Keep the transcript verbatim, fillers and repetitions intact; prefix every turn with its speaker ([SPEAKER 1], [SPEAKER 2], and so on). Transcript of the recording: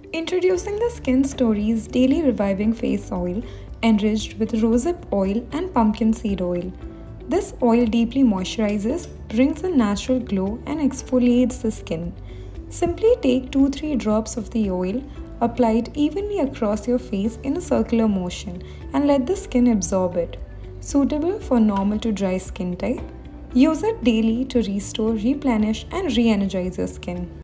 [SPEAKER 1] Introducing the Skin Stories Daily Reviving Face Oil, enriched with rosehip oil and pumpkin seed oil. This oil deeply moisturizes, brings a natural glow, and exfoliates the skin. Simply take two to three drops of the oil, apply it evenly across your face in a circular motion, and let the skin absorb it. Suitable for normal to dry skin type. Use it daily to restore, replenish, and re energize your skin.